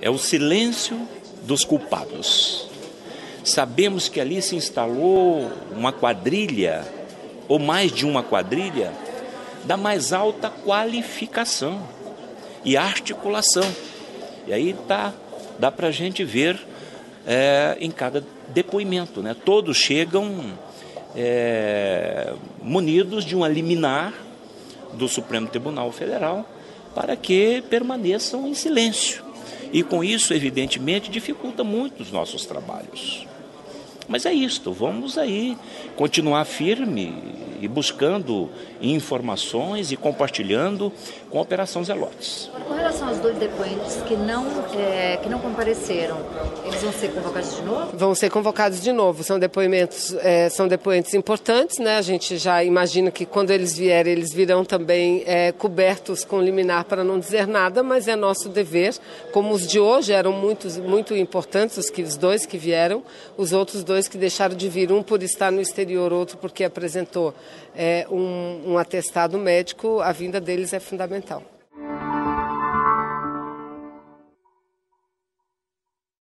é o silêncio dos culpados. Sabemos que ali se instalou uma quadrilha, ou mais de uma quadrilha, da mais alta qualificação e articulação. E aí dá para a gente ver em cada depoimento, né? Todos chegam munidos de uma liminar do Supremo Tribunal Federal para que permaneçam em silêncio. E com isso, evidentemente, dificulta muito os nossos trabalhos. Mas é isto, vamos aí continuar firme e buscando informações e compartilhando com a Operação Zelotes. Com relação aos 2 depoentes que não compareceram, eles vão ser convocados de novo? Vão ser convocados de novo. São depoimentos importantes, né? A gente já imagina que quando eles vierem, eles virão também cobertos com liminar para não dizer nada, mas é nosso dever, como os de hoje eram muito importantes, os 2 que vieram, os outros 2 que deixaram de vir, um por estar no exterior, outro porque apresentou um atestado médico, a vinda deles é fundamental.